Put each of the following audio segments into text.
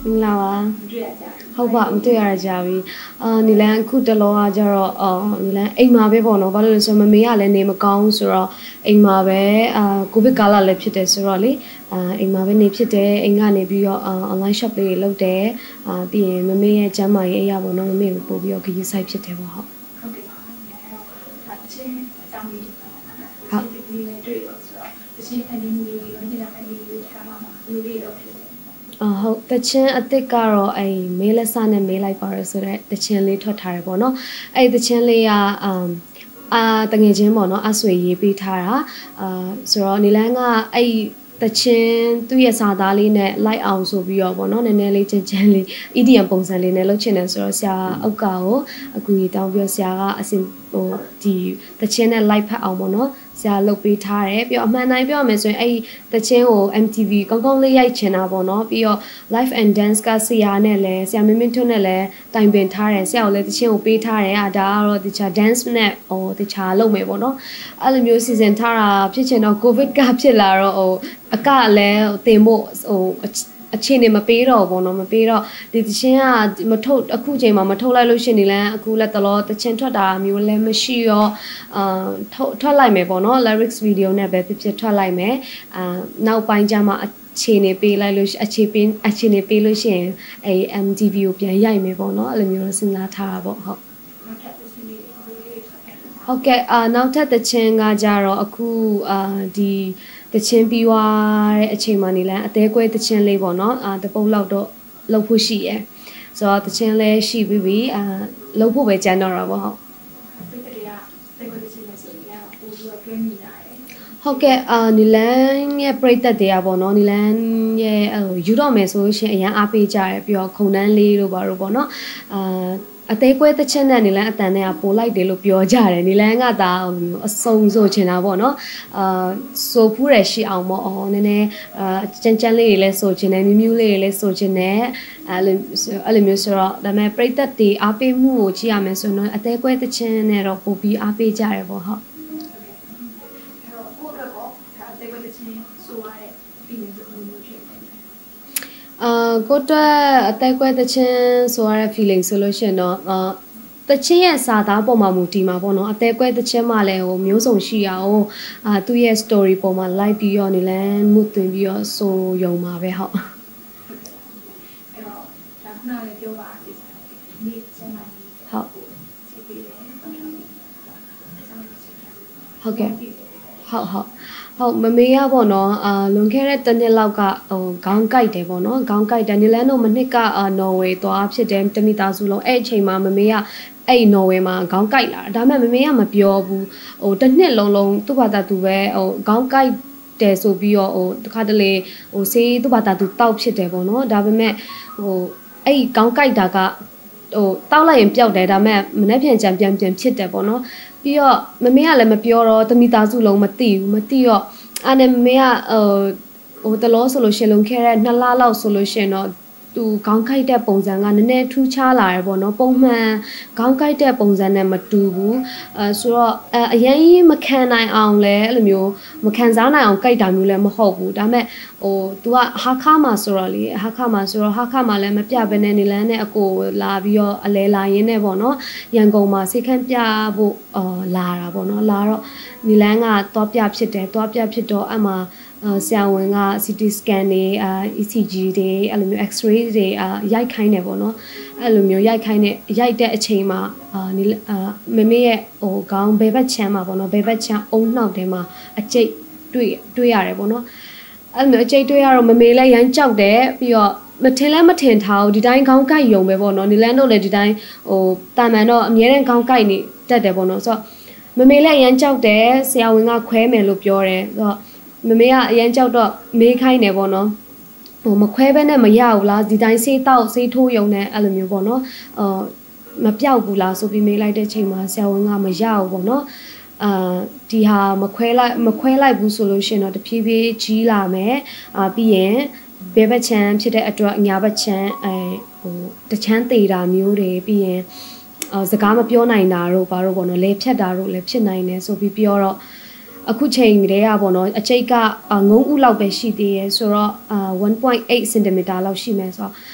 မင်္ဂလာပါဟုတ်ပါမတွေ့ရကြပြီနီလန်အခုတလောကကြတော့နီလန်အိမ်မှာပဲပေါ့နော်ဘာလို့လဲဆိုတော့မမေကလည်းနေမကောင်းဆိုတော့အိမ်မှာပဲကိုဗစ်ကာလလည်းဖြစ်တယ်ဆိုတော့လေအိမ်မှာပဲနေဖြစ်တယ်အိမ်ကနေပြီးတော့online shop လေးလုပ်တယ်ပြီးရင်မမေရဲ့ကျန်းမာရေးအရာပေါ့နော်မမေကိုပို့ပြီးတော့ခရီးဆိုင်ဖြစ်တယ်ပေါ့ဟုတ်ကဲ့ပါအဲ့တော့ချင်းအကြောင်းလေးဟုတ်ဒီနေ့တွေ့တော့ဆိုတော့တချင်းအနီးမျိုးလေးနဲ့အနီးမျိုးကမှလူလေးတော့ဖြစ်ဟုတ်တချင်းအစ်စ်ကတော့မေးလက်စနဲ့မေးလိုက်ပါရဆိုတော့တချင်းလေးထွက်ထားတယ်ပေါ့နော်တချင်းလေးကတငယ်ချင်းပေါ့နော်အဆွေရေးပေးထားတာဆိုတော့နီလန်းကတချင်းသူ့ရဲ့စာသားလေးနဲ့လိုက်အောင်ဆိုပြီးတော့ပေါ့နော်နည်းနည်းလေးချင်းလေး EDM ပုံစံလေးနဲ့လုပ်ချင်တယ်ဆိုတော့ဆရာအောက်ကကိုအကူကြီးတောင်းပြီးဆရာကအစင်ဒီတချင်းနဲ့ live ဖတ်အောင်ပေါ့နော်ဆရာလုပ်ပေးထားတယ်ပြီးတော့အမှန်တိုင်းပြောရမယ်ဆိုရင်တချင်းကို MTV ကောင်းကောင်းလေးရိုက်ချင်တာပေါ့နော်ပြီးတော့ live and dance ကဆရာနဲ့လည်းဆရာမင်းမင်းထွန်းနဲ့လည်းတိုင်ပင်ထားတယ်ဆရာကိုလည်းတချင်းကိုပေးထားတယ်ဒါကတော့တခြား dance နဲ့တခြားလုပ်မယ်ပေါ့နော်အဲ့လိုမျိုးစီစဉ်ထားတာဖြစ်ချင်တော့ covid ကဖြစ်လာတော့အကလည်းတင်ဖို့အခြေအနေမပေးတော့ဘူးနော်မပေးတော့ဒီတချင်းကမထုတ်အခုချိန်မှာမထုတ်လိုက်လို့ရှင်နေလဲအခုလက်တလောတချင်းထွက်တာမျိုးလည်းမရှိရောထွက်လိုက်မယ်ပေါ့နော် lyrics video နဲ့ပဲဖြစ်ထွက်လိုက်မယ်နောက်ပိုင်းကျမှအခြေအနေပေးလိုက်လို့အခြေအနေပေးလို့ရှင်MTV ကိုပြန်ရိုက်မယ်ပေါ့နော်အဲ့လိုမျိုးစဉ်းစားထားတာပေါ့ဟုတ်ဟုတ်ကဲ့နောက်ထပ်တချင်းကကြတော့အခုဒီတချင်းပြီးသွားတဲ့အချိန်မှနေလဲအသေးကွဲတချင်းလေးပေါ့နော်တပုတ်လောက်တော့လှုပ်ဖို့ရှိရယ်ဆိုတော့တချင်းလေးရှိပြီးပြီလှုပ်ဖို့ပဲကြမ်းတော့တာပေါ့ဟုတ်ဟုတ်ကဲ့နီလန်ရဲ့ပြိသက်တွေကပေါ့နော်နီလန်ရဲ့ယူတော့မယ်ဆိုလို့ရှိရင်အရန်အားပေးကြတယ်ပြီးတော့ခုံတန်းလေးတို့ပါတော့ပေါ့နော်အသေးကွဲတစ်ချက်နဲ့နီလန်းအတန်နဲ့ပို့လိုက်တယ်လို့ပြောကြတယ်နီလန်းကဒါအစုံဆိုချင်တာပေါ့နော်ဆိုဖူးရရှိအောင်ပေါ့နည်းနည်းကြမ်းလေးတွေလည်းဆိုချင်တယ်မြူးလေးတွေလည်းဆိုချင်တယ်အဲ့လိုမျိုးဆိုတော့ဒါပေမဲ့ပြိသက်တွေအားပေးမှုကိုကြည့်ရမယ်ဆိုတော့အသေးကွဲတစ်ချက်နဲ့တော့ပို့ပြီးအားပေးကြတယ်ပေါ့ဟုတ်ကိုတော့အသက်ကွဲတချင်းဆိုရတဲ့ feeling ဆိုလို့ရှိရင်တော့တချင်းရဲ့စာသားပုံမှာမူတည်မှာပေါ့နော်အသက်ကွဲတချင်းမှလည်းမျိုးစုံရှိရအောင်သူ့ရဲ့ story ပုံမှာ like ပြီးတော့နေလဲမှုသွင်းပြီးတော့ဆိုယုံမှာပဲဟုတ်အဲ့တော့ဒါခုနကလည်းပြောပါသေးတယ်နေ့ချင်းမှဟုတ်ဟုတ်ကဲ့ဟုတ်မမေးရပေါ့နော်လွန်ခဲ့တဲ့တစ်နှစ်လောက်ကခေါင်းကိုက်တယ်ပေါ့နော်ခေါင်းကိုက်တယ်နီလန်တို့မနှစ်ကနော်ဝေသွားဖြစ်တယ်တမိသားစုလုံးအဲ့အချိန်မှာမမေးရနော်ဝေမှာခေါင်းကိုက်လာဒါပေမဲ့မမေးရမပြောဘူးတစ်နှစ်လုံးသူ့ဘာသာသူပဲခေါင်းကိုက်တယ်ဆိုပြီးတော့တခါတလေဆေးသူ့ဘာသာသူတောက်ဖြစ်တယ်ပေါ့နော်ဒါပေမဲ့ခေါင်းကိုက်တာကတောက်လိုက်ရင်ပျောက်တယ်ဒါပေမဲ့မနေ့ပြန်ဖြစ်တယ်ပေါ့နော်ပြီးတော့မမေကလည်းမပြောတော့တမိသားစုလုံးမသိတော့အဲ့နဲ့မမေကတလောဆိုလို့ရှင်လုံခဲ့တဲ့2လလောက်ဆိုလို့ရှင်တော့သူခေါင်းကိုက်တဲ့ပုံစံကနည်းနည်းထူးခြားလာတယ်ပေါ့နော်ပုံမှန်ခေါင်းကိုက်တဲ့ပုံစံနဲ့မတူဘူးဆိုတော့အရင်မခံနိုင်အောင်လဲအဲ့လိုမျိုးမခံစားနိုင်အောင်ကိုက်တာမျိုးလည်းမဟုတ်ဘူးဒါပေမဲ့तू ကဟာခါမှာဆိုတော့လေဟာခါမှာလည်းမပြဘဲနဲ့နေလန်းနဲ့အကိုလာပြီးတော့အလဲလာရင်းနဲ့ပေါ့နော်ရန်ကုန်မှာစိတ်ခန့်ပြဖို့လာတာပေါ့နော်လာတော့နေလန်းကသွားပြဖြစ်တော့အမှဆရာဝန်က CT scan တွေ ECG တွေအဲ့လိုမျိုး X-ray တွေရိုက်ခိုင်းတယ်ပေါ့နော်အဲ့လိုမျိုးရိုက်တဲ့အချိန်မှာမမေရဲ့ခေါင်းဘယ်ဘက်ချမ်းမှာပေါ့နော်ဘယ်ဘက်ချမ်းအုံနှောက်ထဲမှာအကျိတ်တွေ့ရတယ်ပေါ့နော်အဲ့လိုမျိုးအကျိတ်တွေ့ရတော့မမေလည်းရမ်းကြောက်တယ်ပြီးတော့မထင်ထားဘူးဒီတိုင်းခေါင်းကိုက်ယုံပဲပေါ့နော်နီလန်းတို့လည်းဒီတိုင်းတာမန်တော့အများနဲ့ခေါင်းကိုက်နေတတ်တယ်ပေါ့နော်ဆိုတော့မမေလည်းရမ်းကြောက်တယ်ဆရာဝန်ကခွဲမယ်လို့ပြောတယ်ဆိုတော့မမေကအရန်ကြောက်တော့မေးခိုင်းတယ်ပေါ့နော်မခွဲဘဲနဲ့မရဘူးလားဒီတိုင်းဆေးထိုးယုံနဲ့အဲ့လိုမျိုးပေါ့နော်မပြောက်ဘူးလားဆိုပြီးမေးလိုက်တဲ့ချိန်မှာဆရာဝန်ကမရဘူးပေါ့နော်ဒီဟာမခွဲလိုက်ဘူးဆိုလို့ရှိရင်တော့တဖြည်းဖြည်းကြီးလာမယ်ပြီးရင်ဘဲဘက်ချမ်းဖြစ်တဲ့အတွက်ညာဘက်ချမ်းတချမ်းသေးတာမျိုးတွေပြီးရင်စကားမပြောနိုင်တာတို့ဘာလို့ပေါ့နော်လေဖြတ်တာတို့လည်းဖြစ်နိုင်တယ်ဆိုပြီးပြောတော့အခုချိန်တည်းကပေါ့နော်အကျိတ်ကငုံဥလောက်ပဲရှိသေးရဲဆိုတော့1.8 cm လောက်ရှိမယ်ဆိုတော့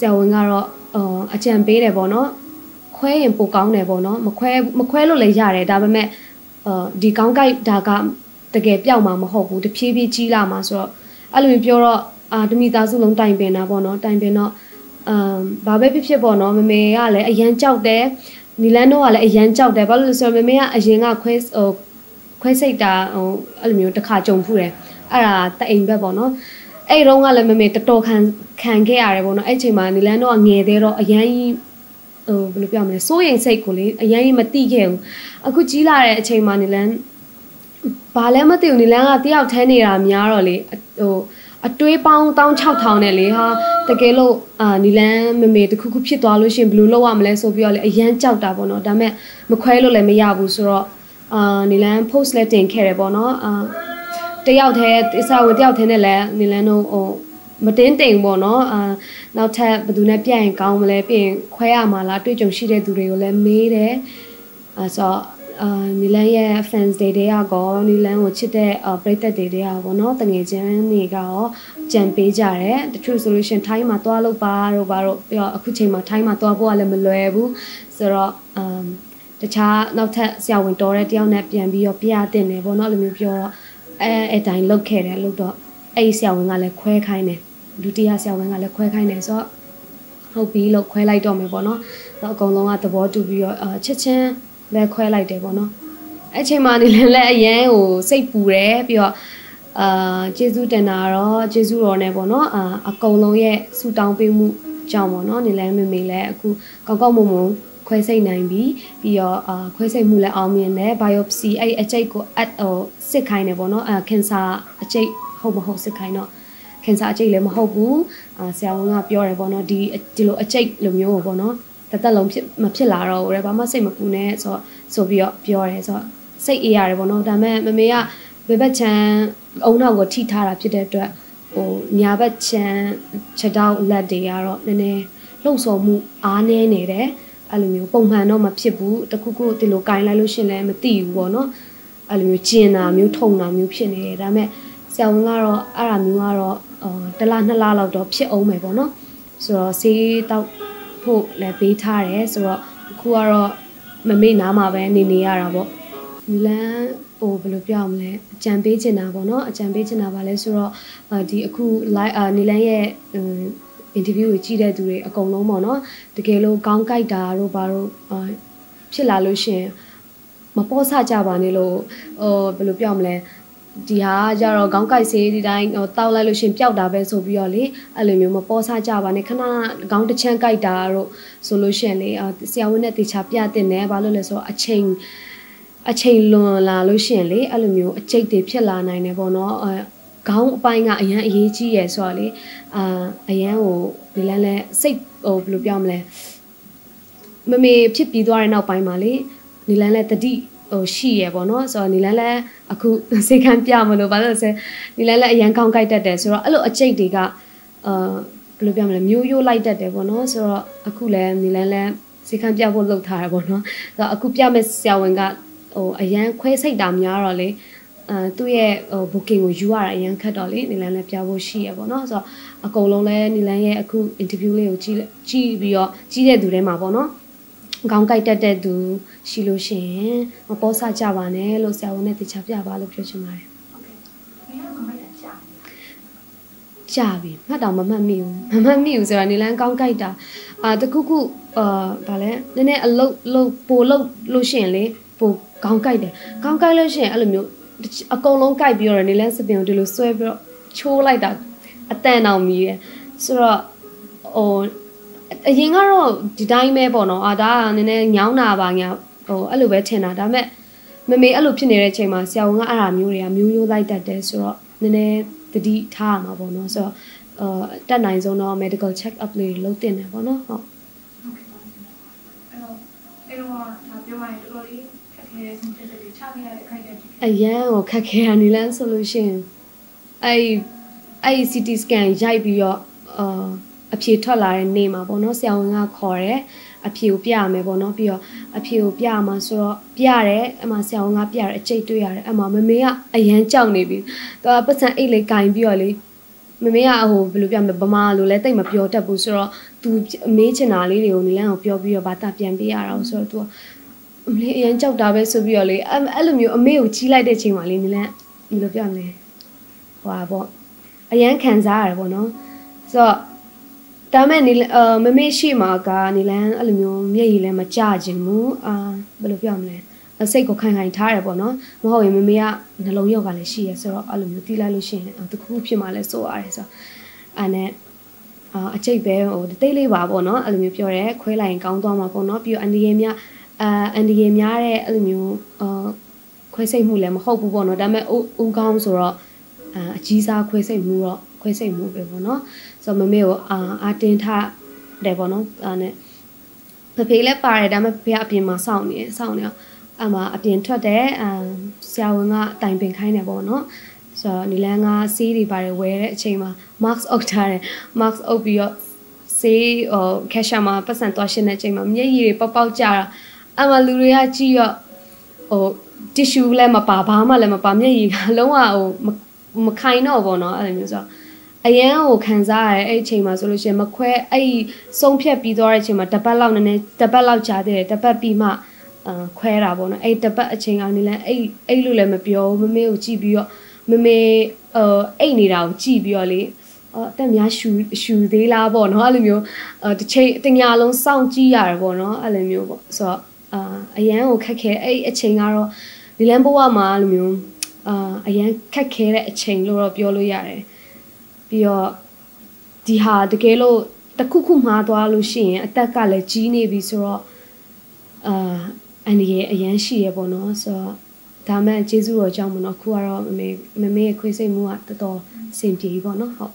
ဆရာဝန်ကတော့အကြံပေးတယ်ပေါ့နော်ခွဲရင်ပိုကောင်းတယ်ပေါ့နော်မခွဲလို့လည်းရတယ်ဒါပေမဲ့ဒီကောင်းကိုက်ဒါကတကယ်ပြောက်မှာမဟုတ်ဘူးတဖြည်းဖြည်းကြီးလာမှာဆိုတော့အဲ့လိုပြောတော့တမိသားစုလုံးတိုင်ပင်တာပေါ့နော်တိုင်ပင်တော့ဘာပဲဖြစ်ပေါ့နော်မမေကလည်းအရန်ကြောက်တယ်နီလန်တို့ကလည်းအရန်ကြောက်တယ်ဘာလို့လဲဆိုတော့မမေကအရင်ကခွဲစိတ်တာအဲ့လိုမျိုးတစ်ခါကြုံဖူးတယ်အဲ့ဒါတအိမ်ဘက်ပေါ့နော်အဲ့တုန်းကလည်းမမေတော်တော်ခံခဲ့ရတယ်ပေါ့နော်အဲ့ချိန်မှာနီလန်တို့ကငယ်သေးတော့အရန်ကြီးဘယ်လိုပြောမလဲစိုးရိမ်စိတ်ကိုလေအရင်ကြီးမတိခဲ့ဘူးအခုကြီးလာတဲ့အချိန်မှာနီလန်ဘာလဲမသိဘူးနီလန်ကတယောက်ထဲနေတာများတော့လေအတွေးပေါင်း16000နဲ့လေဟာတကယ်လို့နီလန်မမေတခုခုဖြစ်သွားလို့ရှင်ဘယ်လိုလုပ်ရမလဲဆိုပြီးတော့လေအရန်ကြောက်တာပေါ့နော်ဒါပေမဲ့မခွဲလို့လည်းမရဘူးဆိုတော့နီလန် post လည်းတင်ခဲ့တယ်ပေါ့နော်တယောက်ထဲအစာဝင်တယောက်ထဲနဲ့လည်းနီလန်တို့မတင်းတိမ်ပေါ့နော်နောက်ထပ်ဘယ်သူနဲ့ပြတ်ရင်ကောင်းမလဲပြင်ခွဲရမှာလားတွေ့ကြုံရှိတဲ့သူတွေကိုလည်းမေးတယ်ဆိုတော့နီလန်ရဲ့ fans တွေကကောနီလန်ကိုချစ်တဲ့ပရိသတ်တွေကပေါ့နော်တငယ်ချင်းတွေကရောကြံပေးကြတယ်တချို့ solution ထိုင်းမှာတွားလို့ပါတော့ဘာလို့ပြီးတော့အခုချိန်မှာထိုင်းမှာတွားဖို့ကလည်းမလွယ်ဘူးဆိုတော့တခြားနောက်ထပ်ဆရာဝန်တော်တဲ့တယောက်နဲ့ပြန်ပြီးတော့ပြရတင်တယ်ပေါ့နော်အဲ့လိုမျိုးပြောတော့အဲ့တိုင်းလုတ်ခဲ့တယ်လို့တော့အဲ့ဆရာဝန်ကလည်းခွဲခိုင်းတယ်ဒုတိယဆရာဝန်ကလည်းခွဲခိုင်းတယ်ဆိုတော့ဟုတ်ပြီလို့ခွဲလိုက်တော့မယ်ပေါ့နော်တော့အကုန်လုံးကသဘောတူပြီးတော့ချက်ချင်းလည်းခွဲလိုက်တယ်ပေါ့နော်အဲ့ချိန်မှာနေလည်းအရန်ကိုစိတ်ပူတယ်ပြီးတော့ကျေးဇူးတင်တာတော့ကျေးဇူးတော်နဲ့ပေါ့နော်အကုန်လုံးရဲ့ဆူတောင်းပေးမှုကြောင့်ပေါ့နော်နေလည်းမေလည်းအခုကောက်ကောက်မုံမုံခွဲစိတ်နိုင်ပြီးတော့ခွဲစိတ်မှုလည်းအောင်မြင်တယ် biopsy အဲ့အကျိတ်ကိုစစ်ခိုင်းတယ်ပေါ့နော်ကင်ဆာအကျိတ်ဟုတ်မဟုတ်စစ်ခိုင်းတော့ကင်ဆာအကျိတ်လည်းမဟုတ်ဘူးဆရာဝန်ကပြောတယ်ပေါ့နော်ဒီလိုအကျိတ်လိုမျိုးပေါ့နော်တက်လုံးမဖြစ်လာတော့ဘူးဘာမှစိတ်မပူနဲ့ဆိုပြီးတော့ပြောတယ်ဆိုတော့စိတ်အေးရတယ်ပေါ့နော်ဒါပေမဲ့မမေကဘယ်ဘက်ချမ်းအုံနောက်ကိုထိထားတာဖြစ်တဲ့အတွက်ညာဘက်ချမ်းချက်တောက်လက်တွေကတော့နည်းနည်းလှုပ်ဆော်မှုအားနည်းနေတယ်အဲ့လိုမျိုးပုံမှန်တော့မဖြစ်ဘူးတခုခုဒီလိုကင်လိုက်လို့ရှင်လည်းမသိဘူးပေါ့နော်အဲ့လိုမျိုးကျင်တာမျိုးထုံတာမျိုးဖြစ်နေတယ်ဒါပေမဲ့ဆရာဝန်ကတော့အဲ့ဒါမျိုးကတော့1လ2လလောက်တော့ဖြစ်အောင်မယ်ပေါ့နော်ဆိုတော့ဆေးတောက်ဖို့လည်းပေးထားတယ်ဆိုတော့အခုကတော့မမေ့နားမှာပဲနေရတာပေါ့နီလန်ဘယ်လိုပြောမလဲအကြံပေးချင်တာပေါ့နော်အကြံပေးချင်တာပါလဲဆိုတော့ဒီအခု live နီလန်ရဲ့interview ကိုကြည့်တဲ့သူတွေအကုန်လုံးပေါ့နော်တကယ်လို့ကောင်းကြိုက်တာတို့ဘာလို့ဖြစ်လာလို့ရှင်မပေါ်ဆကြပါနဲ့လို့ဘယ်လိုပြောမလဲဒီဟာကြတော့ခေါင်းကိုက်ဆေးဒီတိုင်းတောက်လိုက်လို့ရှင်ပျောက်တာပဲဆိုပြီးတော့လေအဲ့လိုမျိုးမပေါ်ဆကြပါနဲ့ခဏခေါင်းတစ်ချမ်းကိုက်တာတို့ဆိုလို့ရှင်လေဆရာဝန်နဲ့တေချာပြတင်တယ်ဘာလို့လဲဆိုတော့အချိန်လွန်လာလို့ရှင်လေအဲ့လိုမျိုးအကျိတ်တွေဖြစ်လာနိုင်တယ်ပေါ့နော်ခေါင်းအပိုင်းကအရန်အရေးကြီးရယ်ဆိုတော့လေအရန်ကိုဒီလန်းလဲစိတ်ဘယ်လိုပြောမလဲမမေဖြစ်ပြီးသွားတဲ့နောက်ပိုင်းမှာလေဒီလန်းလဲတတိရှိရပေါ့နော်ဆိုတော့နီလန်းလဲအခုစိတ်ခံပြမလို့ဘာလို့လဲနီလန်းလဲအရန်ကောင်းကြိုက်တတ်တယ်ဆိုတော့အဲ့လိုအကျိတ်တွေကဘယ်လိုပြောမလဲမျိုးရိုးလိုက်တတ်တယ်ပေါ့နော်ဆိုတော့အခုလဲနီလန်းလဲစိတ်ခံပြဖို့လုပ်ထားရပေါ့နော်ဆိုတော့အခုပြမဲ့ဆရာဝန်ကအရန်ခွဲစိတ်တာများတော့လေသူ့ရဲ့ booking ကိုယူရတာအရင်ခက်တော့လေနီလန်လည်းပြဖို့ရှိရပေါ့နော်ဆိုတော့အကုန်လုံးလည်းနီလန်ရဲ့အခု interview လေးကိုကြည့်ပြီးတော့ကြီးတဲ့သူတွေမှာပေါ့နော်ခေါင်းကိုက်တက်တဲ့သူရှိလို့ရှိရင်မပေါ်ဆကြပါနဲ့လို့ဆရာဝန်နဲ့တခြားပြပါလို့ပြောချင်ပါတယ်ဟုတ်ကဲ့မင်းကခေါင်းကိုက်တာကြာပြီမှတ်တော့မမှတ်မိဘူးဆိုတော့နီလန်ခေါင်းကိုက်တာတခုခုဗာလဲနည်းနည်းအလုတ်ပိုလုတ်လို့ရှိရင်လေပိုခေါင်းကိုက်တယ်ခေါင်းကိုက်လို့ရှိရင်အဲ့လိုမျိုးအကုန်လုံးကြိုက်ပြီးတော့နေလဲစပင်ကိုဒီလိုဆွဲပြီးတော့ချိုးလိုက်တာအတန်အောင်မြည်တယ်ဆိုတော့အရင်ကတော့ဒီတိုင်းပဲပေါ့နော်ဒါကနည်းနည်းညောင်းတာပါညာအဲ့လိုပဲထင်တာဒါပေမဲ့မမေအဲ့လိုဖြစ်နေတဲ့အချိန်မှာဆရာဝန်ကအဲ့ဒါမျိုးတွေကမျိုးရိုးလိုက်တတ်တယ်ဆိုတော့နည်းနည်းတတိထားရမှာပေါ့နော်ဆိုတော့တက်နိုင်ဆုံးတော့ medical check up လေးလုပ်တင်တယ်ပေါ့နော်ဟုတ်အဲ့တော့ဒါပြောရရင်တော်တော်လေးအရန်ကိုခက်ခဲရနေလန်းဆိုလို့ရှိရင်အဲ့ CT scan ရိုက်ပြီးတော့အဖြေထွက်လာတဲ့နေ့မှာပေါ့နော်ဆရာဝန်ကခေါ်တယ်အဖြေကိုပြရမယ်ပေါ့နော်ပြီးတော့အဖြေကိုပြရမှာဆိုတော့ပြရတယ်အမှဆရာဝန်ကပြရတယ်အကျိတ်တွေ့ရတယ်အမှမမေကအရန်ကြောက်နေပြီသူကပတ်စံအိတ်လေးကင်ပြီးတော့လေမမေကဟိုဘယ်လိုပြောမလဲဗမာလိုလဲတိတ်မပြောတတ်ဘူးဆိုတော့ तू မေးချင်တာလေးတွေကိုနီလန်းကိုပြောပြီးတော့ဘာသာပြန်ပေးရတာဆိုတော့ तू အမလေးအရင်ကြောက်တာပဲဆိုပြီးတော့လေအဲ့လိုမျိုးအမေကိုကြီးလိုက်တဲ့ချိန်မှာလေနီလန်းဘယ်လိုပြောမလဲဟွာပေါ့အရန်ခံစားရတယ်ပေါ့နော်ဆိုတော့ဒါမဲ့မမေရှိမှာကနီလန်းအဲ့လိုမျိုးမျက်ရည်လည်းမကျခြင်းဘူးဘယ်လိုပြောမလဲစိတ်ကိုခိုင်ခိုင်ထားတယ်ပေါ့နော်မဟုတ်ရင်မမေကနှလုံးရောဂါလည်းရှိရဆိုတော့အဲ့လိုမျိုးတီးလိုက်လို့ရှိရင်တခုဖြစ်မှလည်းစိုးရတယ်ဆိုတော့အဲ့နဲ့အချိတ်ပဲဟိုတိတ်လေးပါပေါ့နော်အဲ့လိုမျိုးပြောရဲခွဲလိုက်ရင်ကောင်းသွားမှာပေါ့နော်ပြီးတော့အန်ဒီရေများအန်ဒီရေများတဲ့အဲ့လိုမျိုးခွဲစိတ်မှုလည်းမဟုတ်ဘူးပေါ့နော်ဒါပေမဲ့ဦးကောင်းဆိုတော့အကြီးစားခွဲစိတ်မှုပဲပေါ့နော်ဆိုတော့မမေကိုအာတင်ထားတယ်ပေါ့နော်အဲ့နဲ့ဖေလည်းပါတယ်ဒါပေမဲ့ဖေကအပြင်မှာစောင့်နေအမအပြင်ထွက်တယ်ဆရာဝန်ကအတိုင်ပင်ခိုင်းတယ်ပေါ့နော်ဆိုတော့နီလန်းကဆေးတွေပါတယ်ဝယ်တဲ့အချိန်မှာ mask အုပ်ထားတယ် mask အုပ်ပြီးတော့ဆေးကက်ရှာမှာပတ်စံသွားရှင်းတဲ့အချိန်မှာမျက်ရည်တွေပေါက်ကြတာအမလူတွေကကြည့်တော့ဟို tissue လည်းမပါဘာမှလည်းမပါမျက်ရည်ကလုံးဝဟိုမခိုင်တော့ဘောနော်အဲ့လိုမျိုးဆိုတော့အရန်ကိုခံစားရတဲ့အဲ့အချိန်မှာဆိုလို့ရှိရင်မခွဲအဲ့ဆုံးဖြတ်ပြီးသွားတဲ့အချိန်မှာတပတ်လောက်ကြာသေးတယ်တပတ်ပြီးမှခွဲတာပေါ့နော်အဲ့တပတ်အချိန်ကနေလဲအဲ့လိုလည်းမပြောမမေကိုကြည့်ပြီးတော့မမေအိတ်နေတာကိုကြည့်ပြီးတော့လေအတက်များရှူသေးလားပေါ့နော်အဲ့လိုမျိုးတစ်ချိန်တညာလုံးစောင့်ကြည့်ရတယ်ပေါ့နော်အဲ့လိုမျိုးပေါ့ဆိုတော့အရန်ကိုခက်ခဲအဲ့အချိန်ကတော့ဒီလန်ဘဝမှာအဲ့လိုမျိုးအရန်ခက်ခဲတဲ့အချိန်လို့တော့ပြောလို့ရတယ်ပြီးတော့ဒီဟာတကယ်လို့တစ်ခုမှားသွားလို့ရှိရင်အသက်ကလည်းကြီးနေပြီဆိုတော့အန်ဒီရဲ့အရန်ရှိရပေါ့နော်ဆိုတော့ဒါမှကျေးဇူးတော်ကြောင့်မနော်ခုကတော့မမေရဲ့ခွေးစိတ်မှုကတော်တော်အဆင်ပြေပြီပေါ့နော်ဟုတ်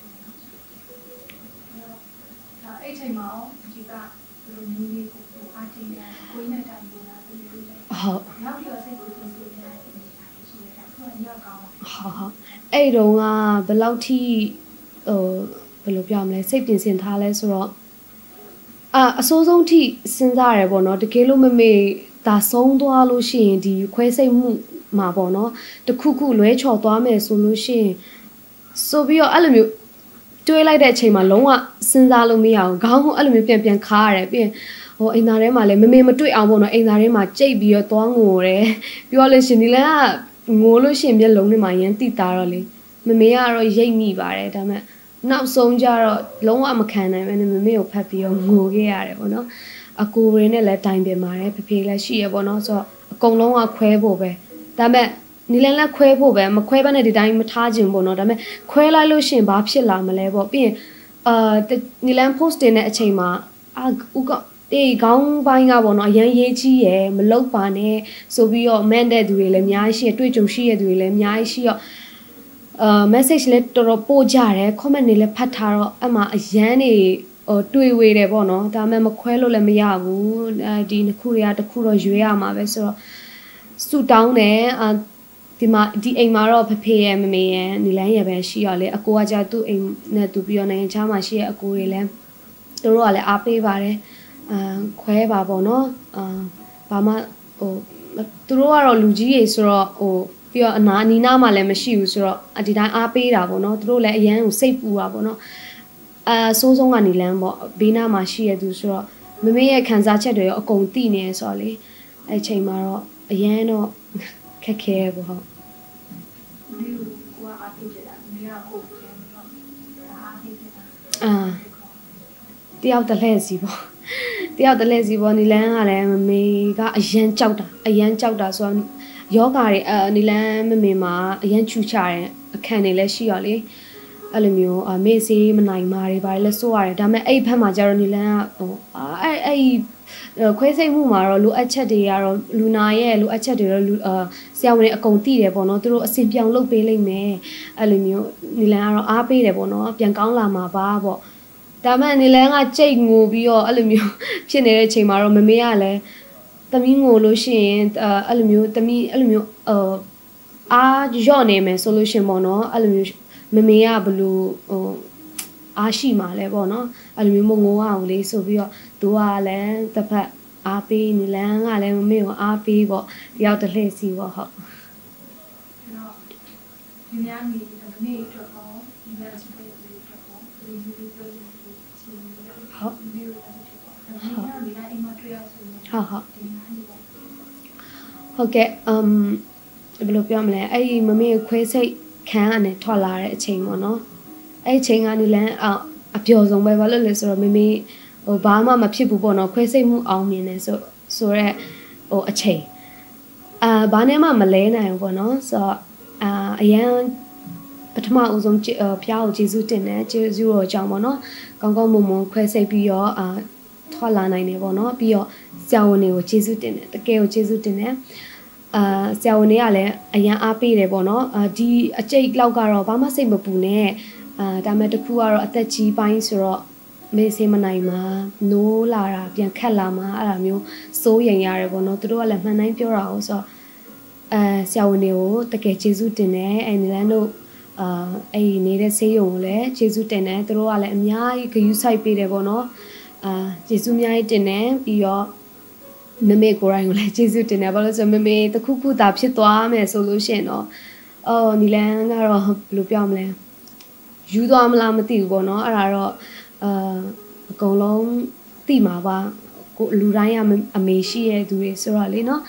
အဲ့ချိန်မှာဒီကဘယ်လိုမျိုးလေးကိုအားကြီးနေကိုင်းနဲ့တိုင်နေတာတွေ့လို့ဟုတ်နောက်ပြီးတော့စိတ်ကိုသုံးလို့ရတယ်ရှိတယ်အခုကညောက်ကောင်းဟုတ်အဲ့တုန်းကဘယ်လောက်ထိဘယ်လိုပြောမလဲစိတ်ပြင်ဆင်ထားလဲဆိုတော့အစိုးဆုံးထိစဉ်းစားရတယ်ပေါ့နော်တကယ်လို့မမေဒါဆုံးသွားလို့ရှိရင်ဒီခွဲစိတ်မှုမှာပေါ့နော်တခုလွဲချော်သွားမယ်ဆိုလို့ရှိရင်ဆိုပြီးတော့အဲ့လိုမျိုးတွေးလိုက်တဲ့အချိန်မှာလုံးဝစဉ်းစားလို့မရအောင်ခေါင်းကအဲ့လိုမျိုးပြန်ခါရတယ်ပြီးရင်ဟိုအိမ်သားထဲမှာလည်းမမေမတွေ့အောင်ပေါ့နော်အိမ်သားထဲမှာကြိတ်ပြီးတော့သွားငိုတယ်ပြောလို့ရှိရင်ဒီလည်းငိုလို့ရှိရင်မျက်လုံးထဲမှာရမ်းတိတာတော့လေမမေကတော့ရိတ်မိပါတယ်ဒါပေမဲ့နောက်ဆုံးကျတော့လုံးဝမခံနိုင်ပဲနဲ့မမေကိုဖတ်ပြီးတော့ငိုခဲ့ရတယ်ပေါ့နော်အကူရင်းနဲ့လည်းတိုင်ပင်ပါတယ်ဖေလည်းရှိရပေါ့နော်ဆိုတော့အကုန်လုံးကခွဲဖို့ပဲဒါပေမဲ့နီလန်လက်ခွဲဖို့ပဲမခွဲဘဲနဲ့ဒီတိုင်းမထားခြင်းပေါ့နော်ဒါပေမဲ့ခွဲလိုက်လို့ရှိရင်ဘာဖြစ်လာမလဲပေါ့ပြီးရင်နီလန် post တင်တဲ့အချိန်မှာဦးကခေါင်းပိုင်းကပေါ့နော်အရန်ရေးကြီးရယ်မလုတ်ပါနဲ့ဆိုပြီးတော့ man တဲ့သူတွေလည်းအများကြီးရှိရတွေ့ကြုံရှိရသူတွေလည်းအများကြီးရှိတော့message လည်းတော်တော်ပို့ကြတယ် comment တွေလည်းဖတ်ထားတော့အမှအရန်နေတွေ့ဝေတယ်ပေါ့နော်ဒါမှမခွဲလို့လည်းမရဘူးဒီနှစ်ခုတွေကတစ်ခုတော့ရွေးရမှာပဲဆိုတော့ဆူတောင်းတယ်ဒီအိမ်မှာတော့ဖေရဲ့မမေရဲ့နီလန်းရဲ့ပဲရှိရလေအကိုကကြာသူ့အိမ်နဲ့သူပြီးတော့နိုင်ငံခြားမှာရှိရဲ့အကိုတွေလည်းသူတို့ကလည်းအားပေးပါတယ်ခွဲပါပေါ့နော်ဘာမှဟိုသူတို့ကတော့လူကြီးတွေဆိုတော့ဟိုပြီးတော့အနီးနားမှာလည်းမရှိဘူးဆိုတော့ဒီတိုင်းအားပေးတာပေါ့နော်သူတို့လည်းအရန်ကိုစိတ်ပူတာပေါ့နော်စိုးဆုံးကနေလမ်းပေါ့ဘေးနားမှာရှိရသူဆိုတော့မမေရဲ့ခံစားချက်တွေရောအကုန်သိနေရဆိုတော့လေအဲ့ချိန်မှာတော့အရန်တော့ခက်ခဲပေါ့ဟုတ်ဒီကိုကအားပေးကြတာမင်းကကိုပြန်ပြီးတော့အားပေးကြတာတယောက်တလဲစီပေါ့နီလန်းကလည်းမမေကအရန်ကြောက်တာဆိုတော့ယောဂါတွေနီလန်းမမေမှာအရန်ချူချတယ်အခန့်တွေလည်းရှိရောလေအဲ့လိုမျိုးမေ့စေးမနိုင်မာတွေဘာတွေလဲစိုးရတယ်ဒါပေမဲ့အဲ့ဘက်မှာကျတော့နီလန်းကဟိုအဲ့ခွဲစိတ်မှုမှာတော့လိုအပ်ချက်တွေကတော့လူနာရဲ့လိုအပ်ချက်တွေတော့ဆရာဝန်တွေအကုန်သိတယ်ပေါ့နော်သူတို့အစင်ပြောင်လုပ်ပေးလိမ့်မယ်အဲ့လိုမျိုးနီလန်းကတော့အားပေးတယ်ပေါ့နော်ပြန်ကောင်းလာမှာပါပေါ့ဒါပေမဲ့နီလန်းကကြိတ်ငိုပြီးတော့အဲ့လိုမျိုးဖြစ်နေတဲ့အချိန်မှာတော့မမေကလည်းသမီးငိုလို့ရှိရင်အဲ့လိုမျိုးသမီးအဲ့လိုမျိုးအားရော့နေမယ်ဆိုလို့ရှင်ပေါ့နော်အဲ့လိုမျိုးမမေကဘလို့ဟိုအားရှိမှာလဲပေါ့နော်အဲ့လိုမျိုးမငိုအောင်လေးဆိုပြီးတော့သူကလည်းတစ်ဖက်အားပေးနီလန်းကလည်းမမေကိုအားပေးပေါ့တယောက်တစ်လှည့်စီပေါ့ဟုတ်ဒီများမီဒီနေ့အတွက်တော့ဒီလတဲ့အခြေအနေတွေဖြစ်ပေါ်ဒီလိုပြောနေလို့ချင်းဟုတ်မျိုးတွေဖြစ်ပေါ်ဒါမျိုးတွေအိမ်မှာတွေ့ရဆိုရင်ဟုတ်ဒီနားနေပါဟုတ်ကဲ့ဘယ်လိုပြောမလဲအဲ့ဒီမမေခွဲစိတ်ခံကနေထွက်လာတဲ့အချိန်ပေါ့နော်အဲ့ဒီချိန်ကနေလမ်းအပျော်ဆုံးပဲဘာလို့လဲဆိုတော့မမေဟိုဘာမှမဖြစ်ဘူးပေါ့နော်ခွဲစိတ်မှုအောင်မြင်နေဆိုတော့ဟိုအချိန်ဘာနဲ့မှမလဲနိုင်ဘူးပေါ့နော်ဆိုတော့အရန်ပထမအဦးဆုံးဖျားကိုကျေးဇူးတင်တယ်ကျေးဇူးတော်အကြောင်းပေါ့နော်ကောင်းကောင်းမွန်မွန်ခွဲစိတ်ပြီးတော့ထွက်လာနိုင်တယ်ပေါ့နော်ပြီးတော့ဆရာဝန်တွေကိုကျေးဇူးတင်တယ်တကယ်ကိုကျေးဇူးတင်တယ်ဆရာဝန်တွေကလည်းအရန်အားပေးတယ်ပေါ့နော်ဒီအကျိတ်လောက်ကတော့ဘာမှစိတ်မပူနဲ့ဒါမဲ့တခုကတော့အသက်ကြီးပိုင်းဆိုတော့မေးစေးမနိုင်မှာနိုးလာတာပြန်ခက်လာမှာအဲ့ဒါမျိုးစိုးရိမ်ရတယ်ပေါ့နော်သူတို့ကလည်းမှန်တိုင်းပြောတာဟုတ်ဆိုတော့ဆရာဝန်တွေကိုတကယ်ကျေးဇူးတင်တယ်အဲ့ဒီလမ်းတို့အဲ့ဒီနေတဲ့ဆေးရုံကိုလည်းကျေးဇူးတင်တယ်သူတို့ကလည်းအများကြီးဂရုစိုက်ပေးတယ်ပေါ့နော်ကျေးဇူးအများကြီးတင်တယ်ပြီးတော့မမေကိုရိုင်းကိုလည်းကျေးဇူးတင်တယ်ဘာလို့ဆိုမမေတခုခုသာဖြစ်သွားမယ်ဆိုလို့ရှိရင်တော့နီလန်းကတော့ဘယ်လိုပြောမလဲယူသွားမလားမသိဘူးပေါ့နော်အဲ့ဒါတော့အကုန်လုံးသိမှာပါကိုလူတိုင်းကအမေရှိရဲ့သူတွေဆိုတော့လေနော်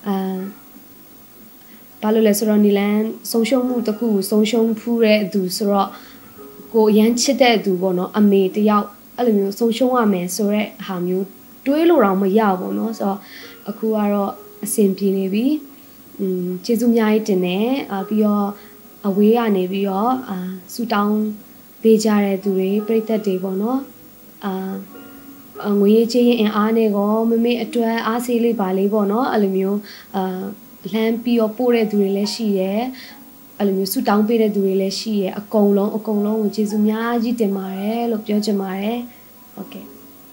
ဘာလို့လဲဆိုတော့နီလန်းဆုံးရှုံးမှုတစ်ခုကိုဆုံးရှုံးဖူးတဲ့သူဆိုတော့ကိုရမ်းချစ်တဲ့သူပေါ့နော်အမေတယောက်အဲ့လိုမျိုးဆုံးရှုံးရမယ်ဆိုတဲ့ဟာမျိုးတွေးလို့တော့မရဘူးเนาะဆိုတော့အခုကတော့အဆင်ပြေနေပြီကျေးဇူးအများကြီးတင်တယ်ပြီးတော့အဝေးကနေပြီးတော့ဆူတောင်းပေးကြတဲ့သူတွေပြိသက်တွေပေါ့เนาะငွေရေးချင်းရင်အားနဲ့ကောမမေအတွက်အားဆေးလေးပါလေးပေါ့เนาะအဲ့လိုမျိုးလမ်းပြီးတော့ပို့တဲ့သူတွေလည်းရှိတယ်အဲ့လိုမျိုးဆူတောင်းပေးတဲ့သူတွေလည်းရှိတယ်အကုန်လုံးကိုကျေးဇူးအများကြီးတင်ပါတယ်လို့ပြောချင်ပါတယ်ဟုတ်ကဲ့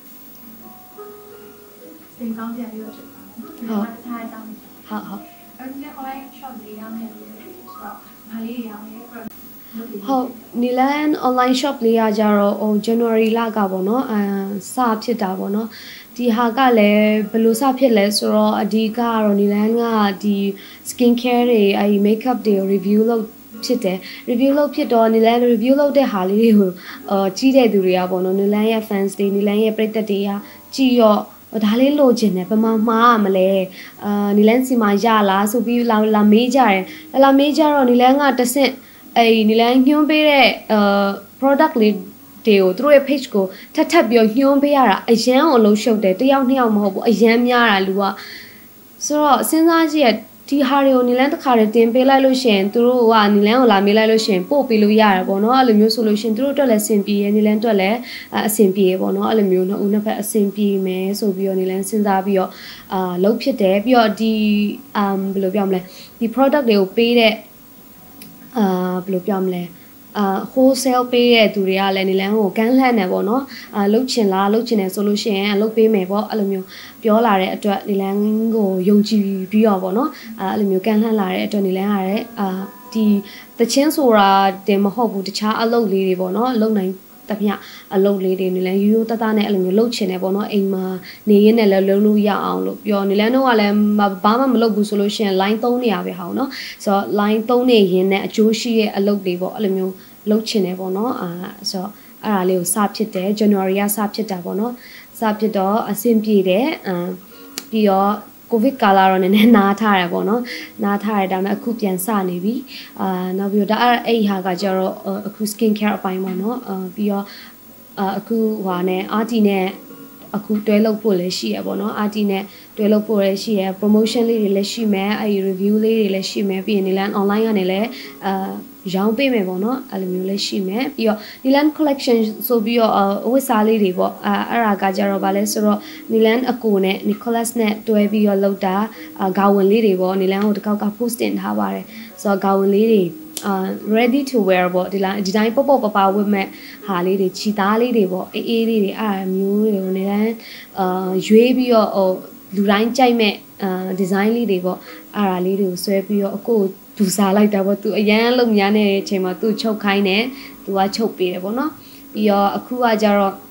သင်ကောင်းပြန်ပြီးတော့ဖြစ်ပါမယ်။ထားတောင်းဟုတ်အဲ့ဒီ online shop လေးရောင်းနေတယ်ဆိုတော့ဘာလေးရောင်းလဲဟုတ်နီလန် online shop လေးကကြတော့ဟို January လကပေါ့နော်စဖြစ်တာပေါ့နော်ဒီဟာကလည်းဘယ်လိုစဖြစ်လဲဆိုတော့အဓိကကတော့နီလန်ကဒီ skin care တွေအဲဒီ makeup တွေ review လုပ်ဖြစ်တယ် review လုပ်ဖြစ်တော့နီလန် review လုပ်တဲ့ဟာလေးတွေကိုကြီးတဲ့သူတွေကပေါ့နော်နီလန်ရဲ့ fans တွေနီလန်ရဲ့ပရိသတ်တွေကကြည်ရောဒါလေးလိုချင်တယ်ဘယ်မှာမှားမလဲနီလန်စီမှာရလားဆိုပြီးလာမေးကြတယ်လာမေးကြတော့နီလန်ကတဆင့်နီလန်ညွှန်းပေးတဲ့product လေးတွေကိုသူတို့ရဲ့ page ကိုထပ်ပြီးညွှန်းပေးရတာအရန်အလုံးရှုပ်တယ်တယောက်နှစ်ယောက်မဟုတ်ဘူးအရန်များတာလူကဆိုတော့စဉ်းစားကြည့်ရဒီဟာတွေကိုနီလန်တစ်ခါတည်းတင်ပေးလိုက်လို့ရှိရင်သူတို့ကနီလန်ကိုလာမေးလိုက်လို့ရှိရင်ပို့ပေးလို့ရတယ်ပေါ့နော်အဲ့လိုမျိုးဆိုလို့ရှိရင်သူတို့အတွက်လည်းအဆင်ပြေရနီလန်အတွက်လည်းအဆင်ပြေပေါ့နော်အဲ့လိုမျိုးနှစ်ဦးနှစ်ဖက်အဆင်ပြေမယ်ဆိုပြီးတော့နီလန်စဉ်းစားပြီးတော့လုပ်ဖြစ်တယ်ပြီးတော့ဒီဘယ်လိုပြောမလဲဒီ product တွေကိုပေးတဲ့ဘယ်လိုပြောမလဲwholesale ပေးတဲ့သူတွေကလည်းနီလန်ကိုကမ်းလှမ်းတယ်ပေါ့နော်လုတ်ချင်တယ်ဆိုလို့ရှိရင်လုတ်ပေးမယ်ပေါ့အဲ့လိုမျိုးပြောလာတဲ့အတွက်နီလန်ကိုယုံကြည်ပြီးတော့ပေါ့နော်အဲ့လိုမျိုးကမ်းလှမ်းလာတဲ့အတွက်နီလန်ကလည်းဒီတချင်းဆိုတာတင်မဟုတ်ဘူးတခြားအလုပ်လေးတွေပေါ့နော်အလုပ်နိုင်တပြအလုပ်လေးတွေနီလန်ရိုးရိုးသားသားနဲ့အဲ့လိုမျိုးလုတ်ချင်တယ်ပေါ့နော်အိမ်မှာနေရင်းနဲ့လည်းလုံးလို့ရအောင်လို့ပြောနီလန်တို့ကလည်းဘာမှမလုပ်ဘူးဆိုလို့ရှိရင် line 3နေရပဲဟောင်းနော်ဆိုတော့ line 3နေရင်းနဲ့အကျိုးရှိရဲ့အလုပ်တွေပေါ့အဲ့လိုမျိုးလုပ်ချင်တယ်ပေါ့နော်ဆိုတော့အဲ့ဒါလေးကိုစဖြစ်တယ် January ကစဖြစ်တာပေါ့နော်စဖြစ်တော့အဆင်ပြေတယ်ပြီးတော့ COVID ကာလတော့နည်းနည်းနားထားရပေါ့နော်နားထားရဒါပေမဲ့အခုပြန်စနေပြီနောက်ပြီးတော့ဒါအဲ့ဟာကကျတော့အခု skin care အပိုင်းပေါ့နော်ပြီးတော့အခုဟာနဲ့ RT နဲ့အခုတွဲလုပ်ဖို့လည်းရှိရပေါ့နော် RT နဲ့တွဲလုပ်ဖို့လည်းရှိရ promotion လေးတွေလည်းရှိမယ်အဲ့ဒီ review လေးတွေလည်းရှိမယ်ပြီးရင် Nilan online ကနေလည်းရောင်းပေးမယ်ပေါ့နော်အဲ့လိုမျိုးလည်းရှိမယ်ပြီးတော့ Nilan collection ဆိုပြီးတော့ဝတ်စားလေးတွေပေါ့အဲ့ဒါကကြတော့ဗာလဲဆိုတော့ Nilan အကိုနဲ့ Nicholas နဲ့တွဲပြီးတော့လုပ်တာဂါဝင်လေးတွေပေါ့ Nilan ကိုတစ်ခေါက်က post တင်ထားပါတယ်ဆိုတော့ဂါဝင်လေးတွေready to wear ပေါ့ဒီတိုင်းပေါ့ပပဝတ်မဲ့ဟာလေးတွေခြိသားလေးတွေပေါ့အေးလေးတွေအဲ့အမျိုးတွေကိုနေတိုင်းရွေးပြီးတော့လူတိုင်းကြိုက်မဲ့design လေးတွေပေါ့အဲ့ဒါလေးတွေကိုဆွဲပြီးတော့အကိုဒူစားလိုက်တာပေါ့သူအရန်လုံများနေတဲ့အချိန်မှာသူချုပ်ခိုင်းတယ်သူကချုပ်ပေးတယ်ပေါ့နော်ပြီးတော့အခုကကြတော့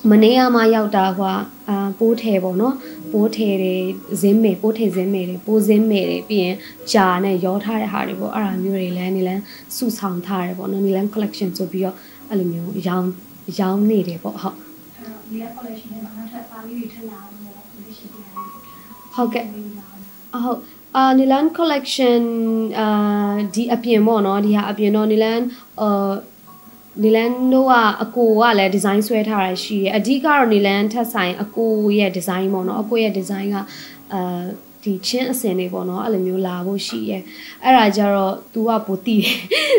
မနေ့ကမှရောက်တာဟိုပိုးထဲပေါ့နော်ပိုးထဲတွေဇင်းမေပိုးထဲဇင်းမေတွေပိုးဇင်းမေတွေပြီးရင်ဂျာနဲ့ရောထားတဲ့ဟာတွေပေါ့အဲ့ဒါမျိုးတွေလည်းနေလန်းစုဆောင်ထားတယ်ပေါ့နော်နေလန်း collection ဆိုပြီးတော့အဲ့လိုမျိုးရောင်းနေတယ်ပေါ့ဟုတ်ဒီ collection နဲ့မှာထပ်ပါလေးတွေထပ်လာအောင်ပေါ့ collection တွေဟုတ်ကဲ့ဟုတ်နီလန် collection ဒီအပြင်ပေါ့နော်ဒီဟာအပြင်တော့နီလန်နီလန်တို့ကအကိုကလည်း design ဆွဲထားတာရှိရအဓိကတော့နီလန်ထက်ဆိုင်အကိုရဲ့ design ပေါ့နော်အကိုရဲ့ design ကဒီချင်းအစင်တွေပေါ့နော်အဲ့လိုမျိုးလာဖို့ရှိရဲအဲ့ဒါကြတော့ तू ကပိုတည်တယ်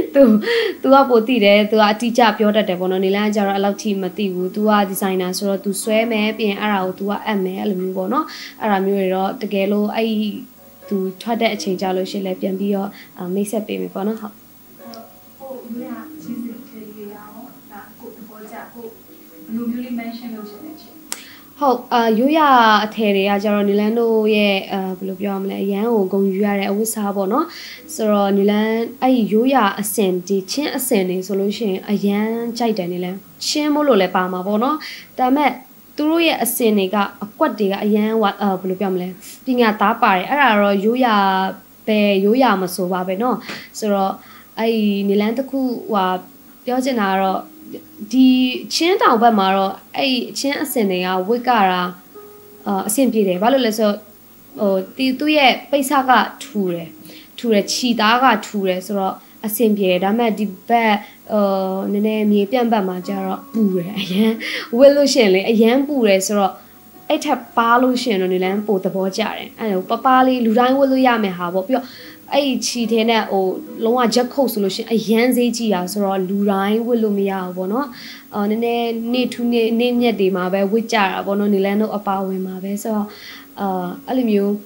तू ကပိုတည်တယ် तू ကအတိအကျပြောတတ်တယ်ပေါ့နော်နီလန်ကကြတော့အဲ့လောက်ထိမသိဘူး तू က designer ဆိုတော့ तू ဆွဲမယ်ပြီးရင်အဲ့ဒါကို तू ကအပ်မယ်အဲ့လိုမျိုးပေါ့နော်အဲ့ဒါမျိုးတွေတော့တကယ်လို့အဲ့သူထွက်တဲ့အချိန်ကြလို့ရှိရင်လည်းပြန်ပြီးတော့မိတ်ဆက်ပေးမယ်ပေါ့နော်ဟုတ်ဟုတ်ဒီကချင်းစစ်ထေးရအောင်ဒါကိုပေါ်ကြကိုဘယ်လိုမျိုးလေး mention လုပ်ချင်တယ်ချင်းဟုတ်ရိုးရအထည်တွေကကျတော့နီလန်တို့ရဲ့ဘယ်လိုပြောရမလဲအရန်ကိုဂုံယူရတဲ့အဝတ်စားပေါ့နော်ဆိုတော့နီလန်အဲ့ဒီရိုးရအစင်ဒီချင်းအစင်တွေဆိုလို့ရှိရင်အရန်ကြိုက်တယ်နီလန်ချင်းမို့လို့လည်းပါမှာပေါ့နော်ဒါပေမဲ့သူတို့ရဲ့အစင်တွေကအကွက်တွေကအရန်ဘယ်လိုပြောမလဲပညာသားပါတယ်အဲ့ဒါတော့ရိုးရပဲရိုးရမဆိုပါပဲเนาะဆိုတော့အဲ့ဒီနီလန်တစ်ခုပြောချင်တာကတော့ဒီချင်းတောင်ဘက်မှာတော့အဲ့ဒီချင်းအစင်တွေကဝစ်ကတာအဆင်ပြေတယ်ဘာလို့လဲဆိုတော့သူ့ရဲ့ပိတ်ဆကထူတယ်ခြီသားကထူတယ်ဆိုတော့အဆင်ပြေတယ်ဒါပေမဲ့ဒီဘက်နည်းနည်းမြေပြန့်ဘက်မှာကျတော့ပူတယ်အရန်ဝစ်လို့ရှိရင်လေအရန်ပူတယ်ဆိုတော့အဲ့ထက်ပါလို့ရှိရင်တော့နေလန်းပိုသဘောကျတယ်အဲ့လိုပပလေးလူတိုင်းဝစ်လို့ရမယ်ဟာပေါ့ပြီးတော့အဲ့ခြီထဲနဲ့လုံးဝချက်ခုတ်ဆိုလို့ရှိရင်အရန်ဈေးကြီးတာဆိုတော့လူတိုင်းဝစ်လို့မရဘူးပေါ့နော်နည်းနည်းနေ့ထူးနေ့မြက်တွေမှာပဲဝစ်ကြတာပေါ့နော်နေလန်းတို့အပါဝင်မှာပဲဆိုတော့အဲ့လိုမျိုး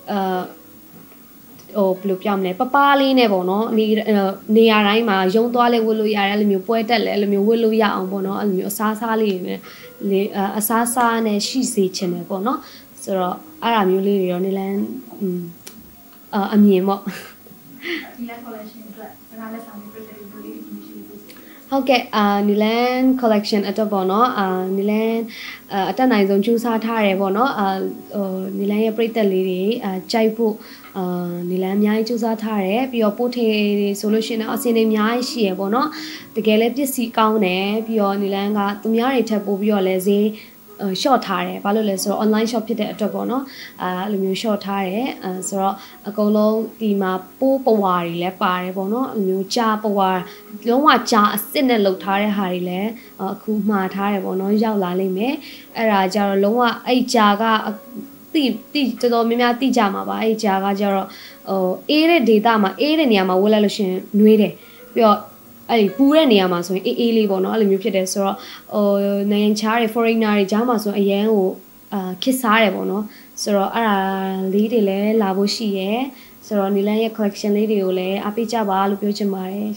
ဘယ်လိုပြောမလဲပပလေးနဲ့ပေါ့နော်နေရာတိုင်းမှာရုံသွားလဲဝတ်လို့ရတယ်အဲ့လိုမျိုးပွဲတက်လဲအဲ့လိုမျိုးဝတ်လို့ရအောင်ပေါ့နော်အဲ့လိုမျိုးအစားစားလေးတွေနဲ့အစားစားနဲ့ရှိစေချင်တယ်ပေါ့နော်ဆိုတော့အဲ့ဒါမျိုးလေးတွေတော့နေလန်းအမြင်ပေါ့ဒီလန် collection အတွက်ဒါလည်းဆောင်ပြီးပြည့်စုံလေးဒီရှိလို့ဟုတ်ကဲ့နီလန် collection အတွက်ပေါ့နော်နီလန်အတက်နိုင်ဆုံးကြိုးစားထားတယ်ပေါ့နော်နီလန်ရဲ့ပြည်သက်လေးတွေကြိုက်ဖို့နီလန်အများကြီးကြိုးစားထားတယ်ပြီးတော့ပို့ထေတွေဆိုလို့ရှိရင်အစင်တွေအများကြီးရှိရပေါ့နော်တကယ်လည်းပစ္စည်းကောင်းတယ်ပြီးတော့နီလန်ကသူများတွေထပ်ပို့ပြီးတော့လည်းဈေးshort ထားတယ်ဘာလို့လဲဆိုတော့ online shop ဖြစ်တဲ့အတွက်ပေါ့နော်အဲ့လိုမျိုး short ထားတယ်ဆိုတော့အကုန်လုံးဒီမှာပိုးပဝါတွေလည်းပါတယ်ပေါ့နော်အဲ့လိုမျိုးကြာပဝါလုံးဝကြာအစ်စ်နဲ့လှုပ်ထားတဲ့ဟာတွေလည်းအခုမှားထားတယ်ပေါ့နော်ရောက်လာလိမ့်မယ်အဲ့ဒါကြတော့လုံးဝအဲ့ကြာကတိတော်တော်များများတိကြမှာပါအဲ့ကြာကကြတော့အေးတဲ့ data မှာအေးတဲ့နေရာမှာဝတ်လိုက်လို့ရှင်နှွေးတယ်ပြီးတော့အဲ့ဒီပူတဲ့နေရာမှာဆိုရင်အေးလေးပေါ့နော်အဲ့လိုမျိုးဖြစ်တယ်ဆိုတော့နိုင်ငံခြားတွေ foreigner တွေကြားမှာဆိုအရန်ကိုခစ်စားတယ်ပေါ့နော်ဆိုတော့အဲ့ဒါလေးတွေလည်းလာဖို့ရှိရယ်ဆိုတော့နီလန်ရဲ့ collection လေးတွေကိုလည်းအားပေးကြပါလို့ပြောချင်ပါတယ်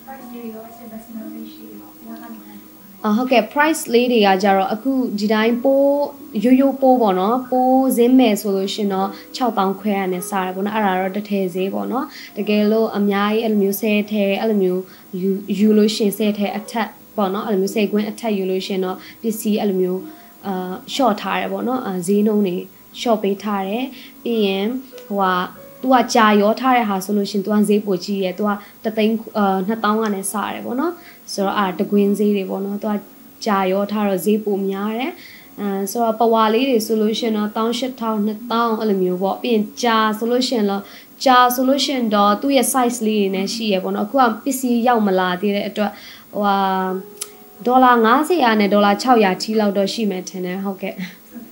ဟုတ်ကဲ့ price လေးတွေကကြတော့အခုဒီတိုင်းပိုးရိုးပိုးပေါ့နော်ပိုးဇင်းမယ်ဆိုလို့ရှင်တော့6000ခွဲရနဲ့စားတယ်ပေါ့နော်အဲ့ဒါတော့တစ်ထည်ဈေးပေါ့နော်တကယ်လို့အများကြီးအဲ့လိုမျိုး10ထဲအဲ့လိုမျိုးယူလို့ရှင်10ထဲအထက်ပေါ့နော်အဲ့လိုမျိုး10ခွင်းအထက်ယူလို့ရှင်တော့ပစ္စည်းအဲ့လိုမျိုးshort ထားတယ်ပေါ့နော်ဈေးနှုန်းတွေ short ပေးထားတယ်ပြီးရင်သူကကြာရောထားတဲ့ဟာဆိုလို့ရှင်သူကဈေးပိုကြီးရဲသူက2000ကနေစရတယ်ပေါ့နော်ဆိုတော့တကွင်းဈေးတွေပေါ့နော်သူကကြာရောထားတော့ဈေးပိုများတယ်ဆိုတော့ပဝါလေးတွေဆိုလို့ရှင်တော့18000 2000အဲ့လိုမျိုးပေါ့ပြီးရင်ကြာဆိုလို့ရှင်တော့သူ့ရဲ့ size လေးတွေနဲ့ရှိရပေါ့နော်အခုကပစ္စည်းရောက်မလာသေးတဲ့အတွက်ဒေါ်လာ90ရာနဲ့ဒေါ်လာ600ထိလောက်တော့ရှိမယ်ထင်တယ်ဟုတ်ကဲ့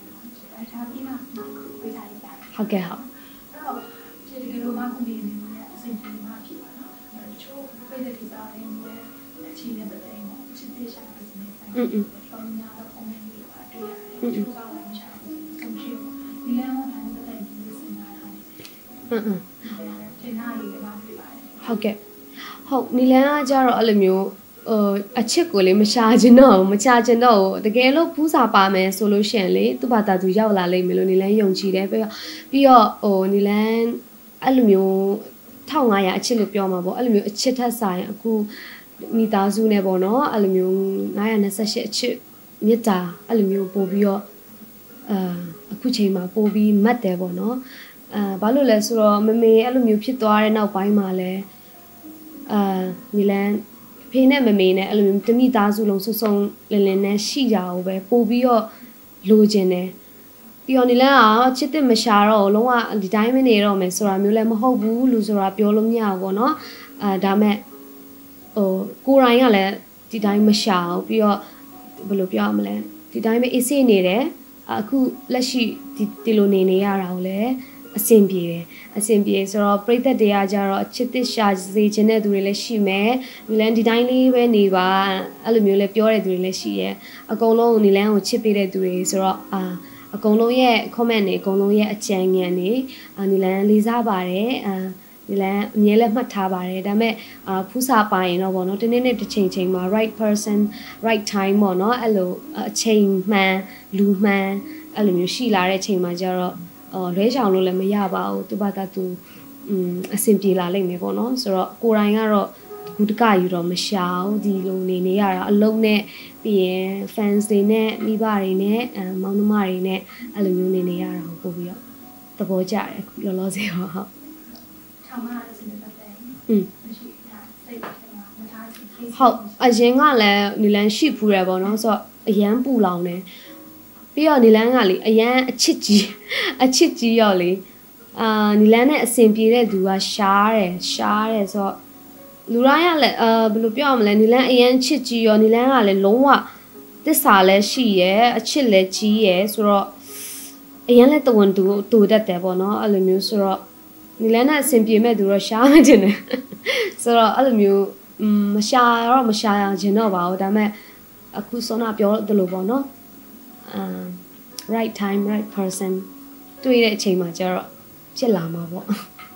ဟုတ်ကဲ့ဟုတ်လိုမှခုနေနေတဲ့အစဉ်ပြေမှဖြစ်ပါတော့။တချို့ပြည်သက်တွေစားတဲ့အခြေအနေတဲ့တိုင်းမှာချစ်တဲ့ရှာတဲ့နေတိုင်းတော်များတော့ comment တွေပါတွေ့ရတယ်။ချို့ကလည်းမရှာဘူး။ဆုံးရှိဘူး။ဒီလမ်းမှာလည်းတဲ့တိုင်းဒီစဉ်းစားရတယ်။တင်နာလေးလည်းမတွေ့ပါဘူး။ဟုတ်ကဲ့။ဟုတ်နီလန်ကကြတော့အဲ့လိုမျိုးအချစ်ကိုလေမရှာချင်တော့တကယ်လို့ဖူးစာပါမယ်ဆိုလို့ရှိရင်လေသူ့ဘာသာသူရောက်လာလိမ့်မယ်လို့နီလန်ယုံကြည်တယ်ပြီးတော့နီလန်အဲ့လိုမျိုး1500အချစ်လို့ပြောမှာပေါ့အဲ့လိုမျိုးအချစ်ထက်ဆိုင်အခုမိသားစုနဲ့ပေါ့နော်အဲ့လိုမျိုး928အချစ်မြစ်တာအဲ့လိုမျိုးပို့ပြီးတော့အခုချိန်မှာပို့ပြီးမတ်တယ်ပေါ့နော်ဘာလို့လဲဆိုတော့မမေအဲ့လိုမျိုးဖြစ်သွားတဲ့နောက်ပိုင်းမှာလဲနီလန်ဖေးနဲ့မမေနဲ့အဲ့လိုမျိုးတမိသားစုလုံးစုစုံလင်လင်နဲ့ရှိကြအောင်ပဲပို့ပြီးတော့လိုချင်တယ်ပြီးတော့နီလန်ကချစ်တဲ့မရှာတော့လုံးဝဒီတိုင်းမနေတော့မယ်ဆိုတာမျိုးလည်းမဟုတ်ဘူးလို့ဆိုတာပြောလို့မရဘူးပေါ့နော်ဒါမဲ့ကိုရိုင်းကလည်းဒီတိုင်းမရှာဘူးပြီးတော့ဘယ်လိုပြောရမလဲဒီတိုင်းပဲအေးဆေးနေတယ်အခုလက်ရှိဒီလိုနေရတာကိုလည်းအဆင်ပြေတယ်ဆိုတော့ပရိသတ်တွေကကြတော့အချစ်တစ်ရှာစေခြင်းတဲ့သူတွေလည်းရှိမယ်နီလန်ဒီတိုင်းလေးပဲနေပါအဲ့လိုမျိုးလည်းပြောတဲ့သူတွေလည်းရှိရဲအကုန်လုံးနီလန်ကိုချစ်ပေးတဲ့သူတွေဆိုတော့အကုန်လုံးရဲ့ comment တွေအကုန်လုံးရဲ့အကြံဉာဏ်တွေနီလန်လေးစားပါတယ်ဒီလမ်းအမြဲလည်းမှတ်ထားပါတယ်ဒါပေမဲ့ဖူးစာပါရင်တော့ဗောနော်တနေ့နေ့တစ်ချိန်မှာ right person right time ဗောနော်အဲ့လိုအချိန်မှန်လူမှန်အဲ့လိုမျိုးရှိလာတဲ့အချိန်မှာကျတော့လွဲချောင်လို့လည်းမရပါဘူးသူဘာသာသူအဆင်ပြေလာလိမ့်မယ်ဗောနော်ဆိုတော့ကိုယ်တိုင်ကတော့ဂုတကယူတော့မရှာဘူးဒီလိုနေရတာအလုံးနဲ့ပြီးရင် fans တွေနဲ့မိဘတွေနဲ့မောင်နှမတွေနဲ့အဲ့လိုမျိုးနေရတာကိုပို့ပြီးတော့သဘောကျတယ်အခုလောလောဆယ်ဟုတ်ဟုတ်အရင်ကလည်းနီလန်ရှိဖူးရပေါ့နော်ဆိုတော့အရန်ပူလောင်တယ်ပြီးတော့နီလန်ကလေအရန်အချစ်ကြီးရောလေနီလန်နဲ့အဆင်ပြေတဲ့သူကရှားတယ်ဆိုတော့လူတိုင်းကလည်းဘယ်လိုပြောရမလဲနီလန်အရန်ချစ်ကြီးရောနီလန်ကလည်းလုံးဝသစ္စာလည်းရှိရဲအချစ်လည်းကြီးရဲဆိုတော့အရန်လည်းတဝန်တူတတ်တယ်ပေါ့နော်အဲ့လိုမျိုးဆိုတော့နီလန်နဲ့အဆင်ပြေမဲ့သူတော့ရှားမှတင်တယ်ဆိုတော့အဲ့လိုမျိုးမရှာရခြင်းတော့ပါဘူးဒါပေမဲ့အခုစောနာပြောတယ်လို့ပေါ့နော်right time right person တွေ့တဲ့အချိန်မှာကျတော့ဖြစ်လာမှာပေါ့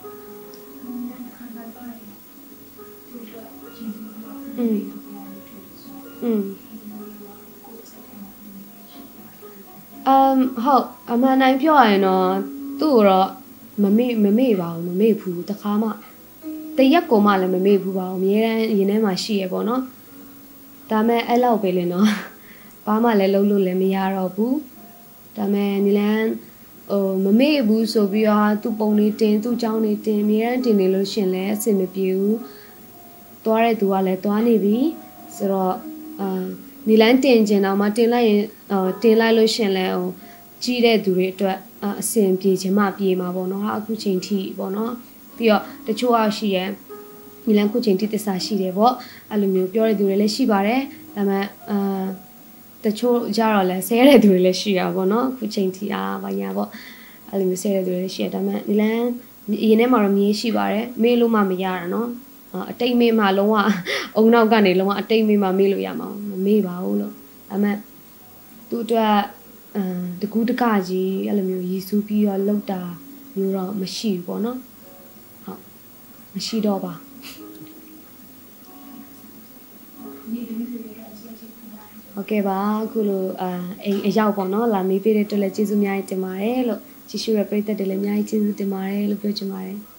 ဟုတ်အမှန်တိုင်းပြောရရင်တော့သူ့တော့မမေ့ပါဘူးမမေ့ဘူးတခါမှတရက်ကိုမှလည်းမမေ့ဘူးပါဘူးအများတန်းရင်ထဲမှာရှိရပေါ့နော်ဒါမဲ့အဲ့လောက်ပဲလေနော်ဘာမှလည်းလုံးလို့လည်းမရတော့ဘူးဒါမဲ့နီလန်မမေ့ဘူးဆိုပြီးတော့သူ့ပုံလေးတင်သူ့ကြောင်းလေးတင်အများတန်းတင်နေလို့ရှင်လည်းအဆင်မပြေဘူးသွားတဲ့သူကလည်းသွားနေပြီဆိုတော့နီလန်တင်ကျင်တော့မှတင်လိုက်ရင်တင်လိုက်လို့ရှင်လည်းကြီးတဲ့သူတွေအတွက်အဆင်ပြေခြင်းမှပြေမှာပေါ့နော်အခုချိန်ထိပေါ့နော်ပြီးတော့တချို့ရှိရဲနီလန်ခုချိန်ထိသစ္စာရှိတယ်ပေါ့အဲ့လိုမျိုးပြောတဲ့သူတွေလည်းရှိပါတယ်ဒါပေမဲ့တချို့ကြတော့လည်းဆဲတဲ့သူတွေလည်းရှိရပါပေါ့နော်ခုချိန်ထိဘာညာပေါ့အဲ့လိုမျိုးဆဲတဲ့သူတွေလည်းရှိရဒါပေမဲ့နီလန်အရင်ထဲမှာတော့မြင်ရှိပါတယ်မေးလို့မှမရတာနော်အတိတ်မေးမှလုံးဝအုံနောက်ကနေလုံးဝအတိတ်မေးမှမေးလို့ရမှာမမေးပါဘူးလို့ဒါပေမဲ့သူ့အတွက်တကူးတကကြီးအဲ့လိုမျိုးရည်စူးပြီးတော့လောက်တာမျိုးတော့မရှိဘူးပေါ့နော်ဟုတ်မရှိတော့ပါဟုတ်ကဲ့ပါအခုလိုအိမ်အရောက်ပေါ့နော်လာမေးပေးတဲ့အတွက်လည်းကျေးဇူးအများကြီးတင်ပါတယ်လို့ကြည့်ရှုရတဲ့ပရိသတ်တွေလည်းအများကြီးကျေးဇူးတင်ပါတယ်လို့ပြောချင်ပါတယ်